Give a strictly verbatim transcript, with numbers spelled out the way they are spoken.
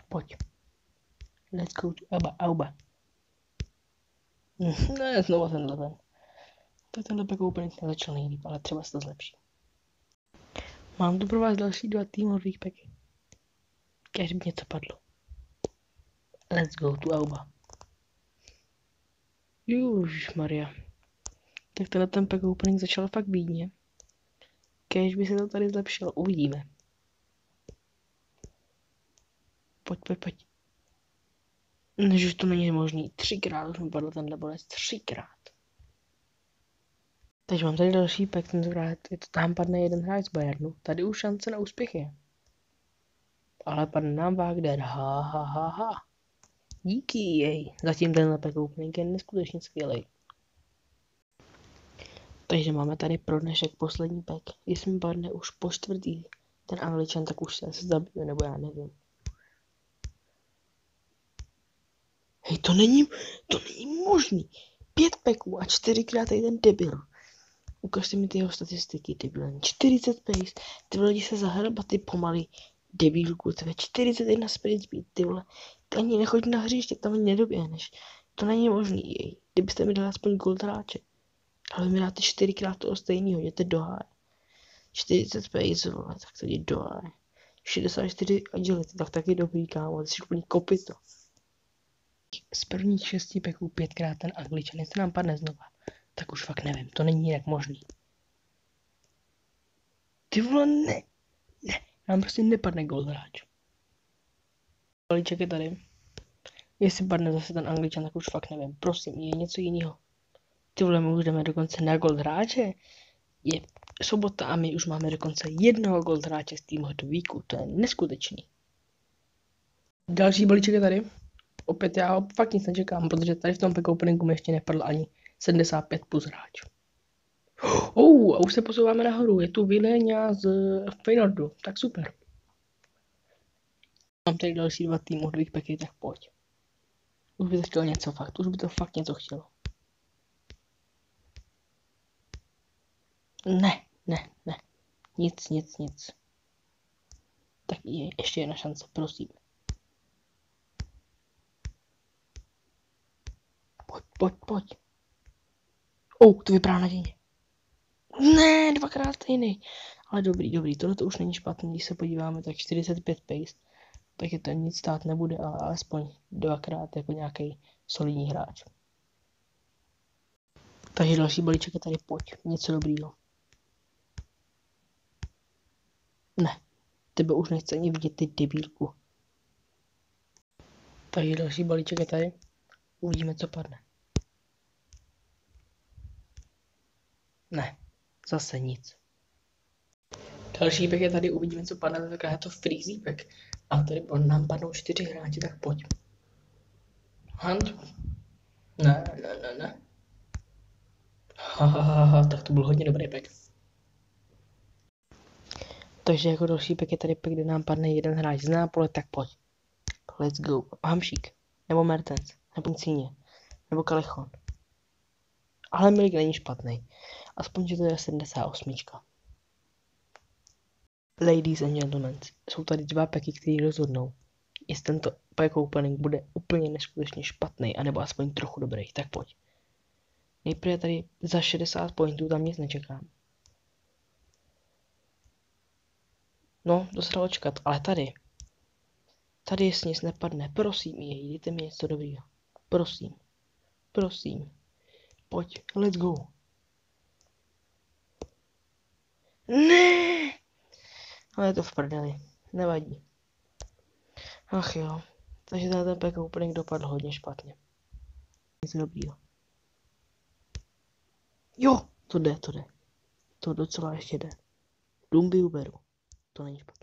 pojď. Let's go to Auba, Auba. Ne, znovu tenhle ten. Tak tenhle pack opening nezačal nejlíp, ale třeba se to zlepší. Mám tu pro vás další dva týmových packy. Kež by něco padlo. Let's go to Auba. Ježišmarja. Tak tenhle ten pack opening začal fakt bídně. Kéž by se to tady zlepšilo, uvidíme. Pojď, pojď, pojď. Než to není možný. Třikrát už mi padl tenhle bonus. Třikrát. Takže mám tady další pack, tentokrát je to tam padne jeden hráč z Bayernu. Tady už šance na úspěch je. Ale padne nám Wagner. Ha, ha, ha, ha. Díky jej. Zatím tenhle pack opening je neskutečně skvělý. Takže máme tady pro dnešek poslední pack. Jestli mi padne už po čtvrtý ten Angličan, tak už se asi zabiju, nebo já nevím. Hej, to není, to není možný. Pět packů a čtyřikrát tady ten debil. Ukažte mi ty jeho statistiky, debil. čtyřicet pace, ty vole, lidi se zahraba, ty pomalý debilku, ty čtyřicet jedna sprint speed, ty vole. Ty ani nechodí na hřiště, tam ani nedoběhneš. To není možný, jej. Kdybyste mi dali aspoň gold hráče. Ale vy mi dáte čtyřikrát toho stejného, jděte do háje. čtyřicet pace, vole, tak to jde do háje. šedesát čtyři agility, tak taky dobrý, kámo, ty jsi úplně kopito. Z prvních šesti packů pětkrát ten Angličan, jestli nám padne znova, tak už fakt nevím, to není jinak možný. Ty vole, ne, ne, nám prostě nepadne gold hráč. Balíček je tady. Jestli padne zase ten Angličan, tak už fakt nevím, prosím, je něco jiného. Ty vole, my už jdeme dokonce na gold hráče. Je sobota a my už máme dokonce jednoho gold hráče z týmu Weeku, to je neskutečný. Další balíček je tady. Opět já fakt nic nečekám, protože tady v tom pack openingu mi ještě nepadl ani sedmdesát pět plus hráč. Oh, a už se posouváme nahoru, je tu Viléňa z Feyenoordu, tak super. Mám tady další dva týmy hodových packy, tak pojď. Už by to chtělo něco fakt, už by to fakt něco chtělo. Ne, ne, ne, nic, nic, nic. Tak je ještě jedna šance, prosím. Pojď, pojď, pojď. Oh, to vypadá nadějně. Ne, dvakrát stejný. Ale dobrý, dobrý, tohle to už není špatný, když se podíváme, tak čtyřicet pět pace. Takže to nic stát nebude, ale alespoň dvakrát jako nějaký solidní hráč. Takže další balíček je tady, pojď, něco dobrýho. Ne, tebe už nechce ani vidět, ty debílku. Takže další balíček je tady, uvidíme, co padne. Ne, zase nic. Další pack je tady, uvidíme, co padne, tak je to freezy pack. A tady nám padnou čtyři hráči, tak pojď. Hunt? Ne, ne, ne, ne. Ha, ha, ha, ha, tak to byl hodně dobrý pack. Takže jako další pack je tady pack, kde nám padne jeden hráč z Nápole, tak pojď. Let's go. Hamšík, nebo Mertens, nebo Cíně, nebo Kalechon. Ale Milik není špatný. Aspoň, že to je sedmdesát osm. Ladies and gentlemen, jsou tady dva packy, které rozhodnou, jestli tento pack opening bude úplně neskutečně špatný, anebo aspoň trochu dobrý, tak pojď. Nejprve tady za šedesát pointů, tam nic nečekám. No, to se dalo čekat, ale tady. Tady jestli nic nepadne, prosím, jej, dejte mi něco dobrýho. Prosím. Prosím. Pojď, let's go. Ne! Ale je to v prdeli, nevadí. Ach jo, takže ten pack opening dopadl hodně špatně. Nic dobrýho. Jo, to jde, to jde. To docela ještě jde. Dumby uberu. To není špatně.